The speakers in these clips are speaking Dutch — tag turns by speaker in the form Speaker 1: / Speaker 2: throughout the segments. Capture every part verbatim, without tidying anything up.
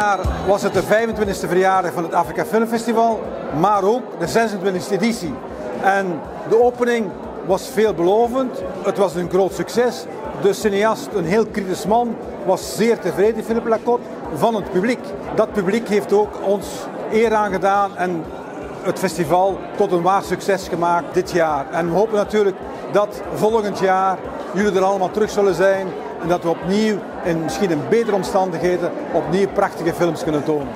Speaker 1: jaar was het de vijfentwintigste verjaardag van het Afrika Filmfestival, maar ook de zesentwintigste editie. En de opening was veelbelovend, het was een groot succes. De cineast, een heel kritisch man, was zeer tevreden, Philippe Lacote, van het publiek. Dat publiek heeft ook ons eer aangedaan en het festival tot een waar succes gemaakt dit jaar. En we hopen natuurlijk dat volgend jaar jullie er allemaal terug zullen zijn en dat we opnieuw, in misschien in betere omstandigheden, opnieuw prachtige films kunnen tonen.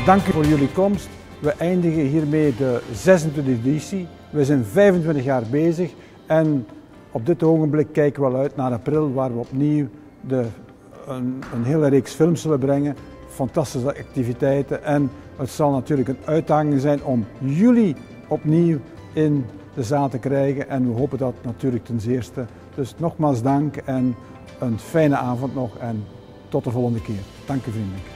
Speaker 1: Dank u voor jullie komst. We eindigen hiermee de zesentwintigste editie. We zijn vijfentwintig jaar bezig en op dit ogenblik kijken we al uit naar april, waar we opnieuw de, een, een hele reeks films zullen brengen. Fantastische activiteiten en het zal natuurlijk een uitdaging zijn om jullie opnieuw in de zaal te krijgen en we hopen dat natuurlijk ten zeerste. Dus nogmaals dank en een fijne avond nog en tot de volgende keer. Dank u vriendelijk.